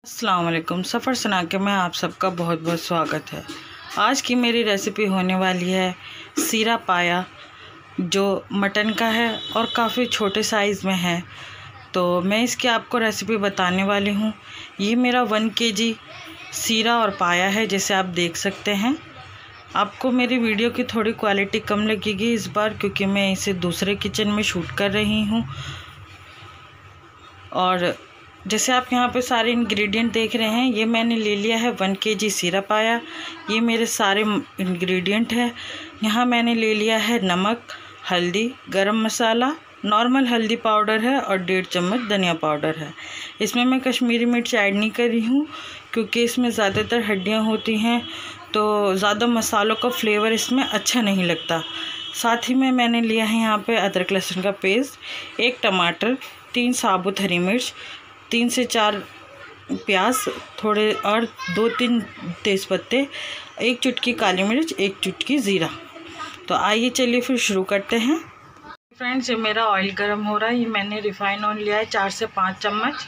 अस्सलाम वालेकुम। सफ़र सना के में आप सबका बहुत बहुत स्वागत है। आज की मेरी रेसिपी होने वाली है सीरा पाया, जो मटन का है और काफ़ी छोटे साइज़ में है। तो मैं इसकी आपको रेसिपी बताने वाली हूँ। ये मेरा 1 kg सीरा और पाया है, जैसे आप देख सकते हैं। आपको मेरी वीडियो की थोड़ी क्वालिटी कम लगेगी इस बार, क्योंकि मैं इसे दूसरे किचन में शूट कर रही हूँ। और जैसे आप यहाँ पे सारे इंग्रेडिएंट देख रहे हैं, ये मैंने ले लिया है 1 kg सीरा पाया। ये मेरे सारे इंग्रेडिएंट है। यहाँ मैंने ले लिया है नमक, हल्दी, गरम मसाला, नॉर्मल हल्दी पाउडर है और 1.5 चम्मच धनिया पाउडर है। इसमें मैं कश्मीरी मिर्च ऐड नहीं कर रही हूँ, क्योंकि इसमें ज़्यादातर हड्डियाँ होती हैं, तो ज़्यादा मसालों का फ्लेवर इसमें अच्छा नहीं लगता। साथ ही में मैंने लिया है यहाँ पे अदरक लहसुन का पेस्ट, 1 टमाटर, 3 साबुत हरी मिर्च, 3 से 4 प्याज थोड़े और 2-3 तेज़पत्ते, 1 चुटकी काली मिर्च, 1 चुटकी ज़ीरा। तो आइए चलिए फिर शुरू करते हैं। फ्रेंड्स, ये मेरा ऑयल गर्म हो रहा है। ये मैंने रिफाइन ऑयल लिया है 4 से 5 चम्मच।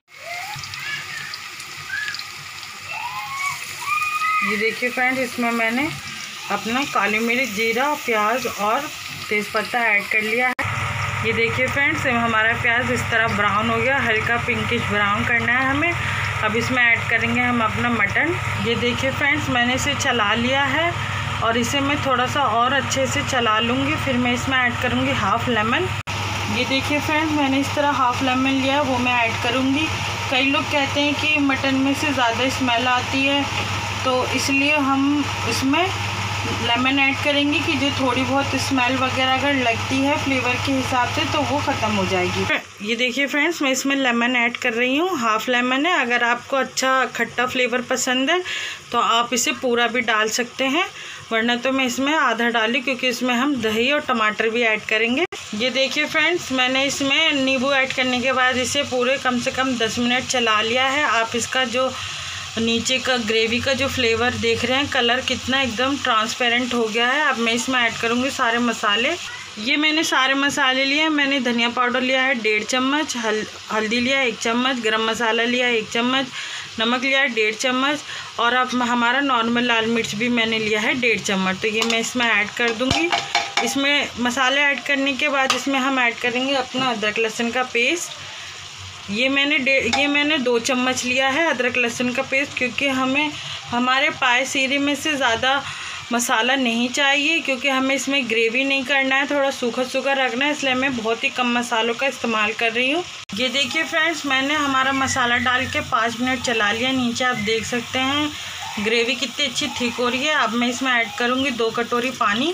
ये देखिए फ्रेंड्स, इसमें मैंने अपना काली मिर्च, जीरा, प्याज और तेज़पत्ता ऐड कर लिया है। ये देखिए फ्रेंड्स, हमारा प्याज इस तरह ब्राउन हो गया, हल्का पिंकिश ब्राउन करना है हमें। अब इसमें ऐड करेंगे हम अपना मटन। ये देखिए फ्रेंड्स, मैंने इसे चला लिया है और इसे मैं थोड़ा सा और अच्छे से चला लूँगी। फिर मैं इसमें ऐड करूँगी हाफ़ लेमन। ये देखिए फ्रेंड्स, मैंने इस तरह हाफ़ लेमन लिया है, वो मैं ऐड करूँगी। कई लोग कहते हैं कि मटन में से ज़्यादा स्मेल आती है, तो इसलिए हम इसमें लेमन ऐड करेंगे कि जो थोड़ी बहुत स्मेल वगैरह अगर लगती है फ्लेवर के हिसाब से, तो वो ख़त्म हो जाएगी। ये देखिए फ्रेंड्स, मैं इसमें लेमन ऐड कर रही हूँ, हाफ़ लेमन है। अगर आपको अच्छा खट्टा फ्लेवर पसंद है तो आप इसे पूरा भी डाल सकते हैं, वरना तो मैं इसमें आधा डाली, क्योंकि इसमें हम दही और टमाटर भी ऐड करेंगे। ये देखिए फ्रेंड्स, मैंने इसमें नींबू ऐड करने के बाद इसे पूरे कम से कम 10 मिनट चला लिया है। आप इसका जो नीचे का ग्रेवी का जो फ्लेवर देख रहे हैं, कलर कितना एकदम ट्रांसपेरेंट हो गया है। अब मैं इसमें ऐड करूँगी सारे मसाले। ये मैंने सारे मसाले लिए हैं। मैंने धनिया पाउडर लिया है 1.5 चम्मच, हल्दी लिया है 1 चम्मच, गरम मसाला लिया है 1 चम्मच, नमक लिया है 1.5 चम्मच, और अब हमारा नॉर्मल लाल मिर्च भी मैंने लिया है 1.5 चम्मच। तो ये मैं इसमें ऐड कर दूँगी। इसमें मसाले ऐड करने के बाद इसमें हम ऐड करेंगे अपना अदरक लहसुन का पेस्ट। ये मैंने 2 चम्मच लिया है अदरक लहसुन का पेस्ट, क्योंकि हमें हमारे पाए सीरे में से ज़्यादा मसाला नहीं चाहिए, क्योंकि हमें इसमें ग्रेवी नहीं करना है, थोड़ा सूखा सूखा रखना है, इसलिए मैं बहुत ही कम मसालों का इस्तेमाल कर रही हूँ। ये देखिए फ्रेंड्स, मैंने हमारा मसाला डाल के 5 मिनट चला लिया। नीचे आप देख सकते हैं ग्रेवी कितनी अच्छी थिक हो रही है। अब मैं इसमें ऐड करूँगी 2 कटोरी पानी।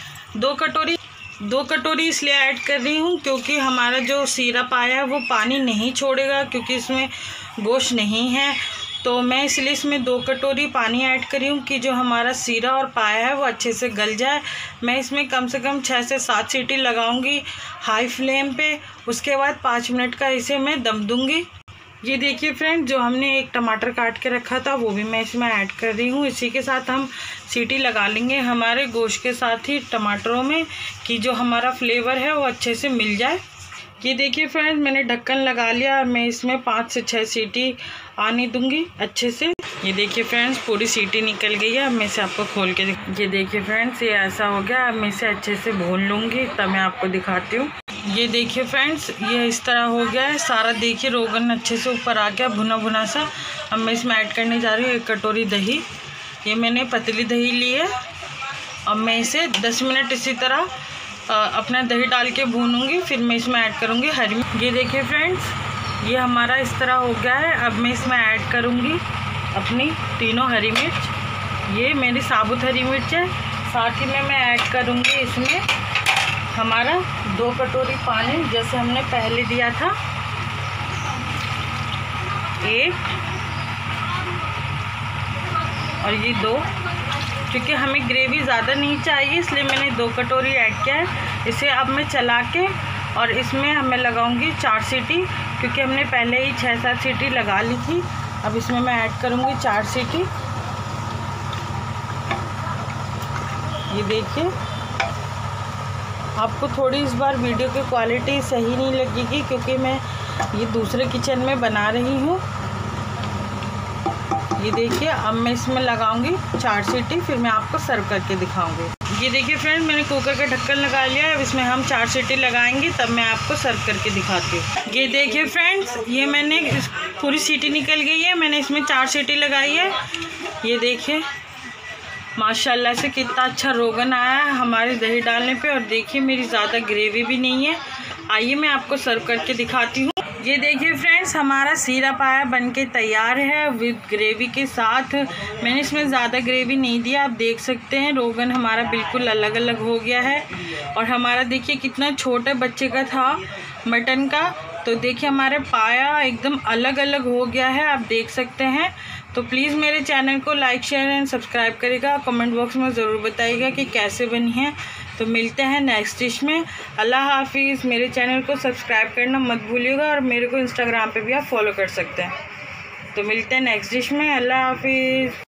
2 कटोरी इसलिए ऐड कर रही हूँ क्योंकि हमारा जो सीरा पाया है वो पानी नहीं छोड़ेगा, क्योंकि इसमें गोश्त नहीं है। तो मैं इसलिए इसमें 2 कटोरी पानी ऐड कर रही हूँ कि जो हमारा सीरा और पाया है वो अच्छे से गल जाए। मैं इसमें कम से कम 6 से 7 सीटी लगाऊंगी हाई फ्लेम पे। उसके बाद 5 मिनट का इसे मैं दम दूंगी। ये देखिए फ्रेंड, जो हमने 1 टमाटर काट के रखा था वो भी मैं इसमें ऐड कर रही हूँ। इसी के साथ हम सीटी लगा लेंगे हमारे गोश्त के साथ ही टमाटरों में, कि जो हमारा फ्लेवर है वो अच्छे से मिल जाए। ये देखिए फ्रेंड्स, मैंने ढक्कन लगा लिया। मैं इसमें 5 से 6 सीटी आने दूंगी अच्छे से। ये देखिए फ्रेंड्स, पूरी सीटी निकल गई है। अब मैं इसे आपको खोल के ये देखिए फ्रेंड्स, ये ऐसा हो गया। अब मैं इसे अच्छे से भून लूँगी, तब मैं आपको दिखाती हूँ। ये देखिए फ्रेंड्स, ये इस तरह हो गया है सारा। देखिए रोगन अच्छे से ऊपर आ गया, भुना भुना सा। अब मैं इसमें ऐड करने जा रही हूँ 1 कटोरी दही। ये मैंने पतली दही ली है। अब मैं इसे 10 मिनट इसी तरह अपना दही डाल के भूनूंगी। फिर मैं इसमें ऐड करूँगी हरी मिर्च। ये देखिए फ्रेंड्स, ये हमारा इस तरह हो गया है। अब मैं इसमें ऐड करूँगी अपनी तीनों हरी मिर्च। ये मेरी साबुत हरी मिर्च है। साथ ही में मैं ऐड करूँगी इसमें हमारा 2 कटोरी पानी, जैसे हमने पहले दिया था 1 और ये 2, क्योंकि हमें ग्रेवी ज़्यादा नहीं चाहिए, इसलिए मैंने 2 कटोरी ऐड किया है। इसे अब मैं चला के और इसमें हमें लगाऊंगी 4 सीटी, क्योंकि हमने पहले ही 6-7 सीटी लगा ली थी। अब इसमें मैं ऐड करूंगी 4 सीटी। ये देखिए, आपको थोड़ी इस बार वीडियो की क्वालिटी सही नहीं लगेगी, क्योंकि मैं ये दूसरे किचन में बना रही हूँ। ये देखिए अब मैं इसमें लगाऊंगी 4 सीटी, फिर मैं आपको सर्व करके दिखाऊंगी। ये देखिए फ्रेंड्स मैंने कुकर का ढक्कन लगा लिया है। अब इसमें हम 4 सीटी लगाएंगे, तब मैं आपको सर्व करके दिखाती हूँ। ये देखिए फ्रेंड्स, ये मैंने पूरी सीटी निकल गई है, मैंने इसमें 4 सीटी लगाई है। ये देखिए माशाल्लाह से कितना अच्छा रोगन आया है हमारे दही डालने पे। और देखिए मेरी ज़्यादा ग्रेवी भी नहीं है। आइए मैं आपको सर्व करके दिखाती हूँ। ये देखिए फ्रेंड्स हमारा सीरा पाया बनके तैयार है विद ग्रेवी के साथ। मैंने इसमें ज़्यादा ग्रेवी नहीं दिया, आप देख सकते हैं रोगन हमारा बिल्कुल अलग अलग हो गया है। और हमारा देखिए कितना छोटे बच्चे का था मटन का, तो देखिए हमारे पाया एकदम अलग अलग हो गया है, आप देख सकते हैं। तो प्लीज़ मेरे चैनल को लाइक शेयर एंड सब्सक्राइब करिएगा, कमेंट बॉक्स में ज़रूर बताइएगा कि कैसे बनी है। तो मिलते हैं नेक्स्ट डिश में। अल्लाह हाफिज़। मेरे चैनल को सब्सक्राइब करना मत भूलिएगा और मेरे को इंस्टाग्राम पे भी आप फॉलो कर सकते हैं। तो मिलते हैं नेक्स्ट डिश में। अल्लाह हाफिज़।